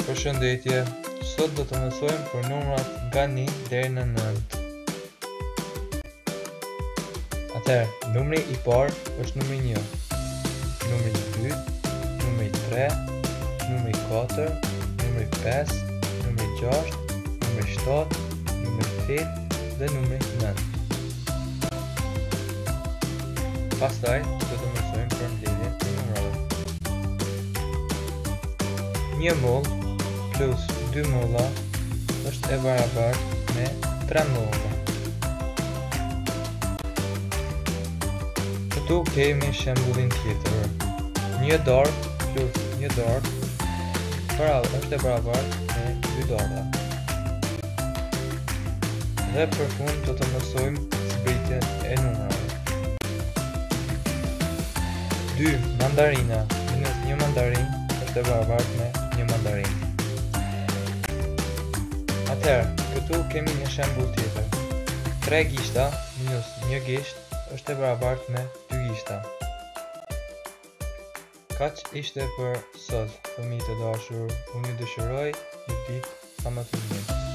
Përshëndetje, sot do të mësojmë për numrat nga 1 deri në 9. Atëherë, numri I parë është numri 1, numri I dytë, numri 3, numri 4, numri 5, numri 6, numri 7, numri 8 dhe numri 9. Pastaj do të mësojmë për mbledhjen e numrave. 1 moll plus 2 molla është e barabartë me 3 molla. Këtu kemi shembullin tjetër. 1 darkë plus 1 darkë është e barabartë me 2 darka. Dhe për fund do të mësojmë zbritjen e numrave. 2 mandarina minus 1 mandarin është e barabartë me 1 mandarin. Atëherë, këtu kemi një shembull tjetër. 3 gishta minus 1 gisht është e barabartë me 2 gishta. Kaq ishte për sot, fëmijë të dashur, unë ju dëshiroj një ditë sa më të mirë.